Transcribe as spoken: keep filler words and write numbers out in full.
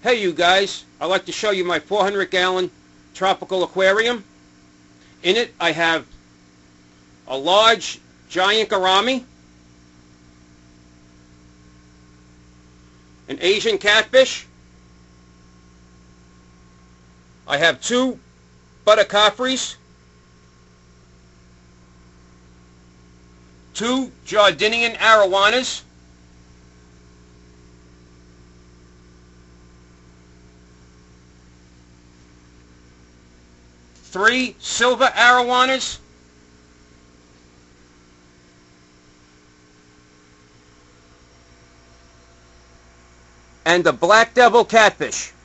Hey you guys, I'd like to show you my four hundred gallon tropical aquarium. In it I have a large giant gourami, an Asian catfish, I have two buttercoffreys, two Jardinian arowanas, three silver arowanas, and the black devil catfish.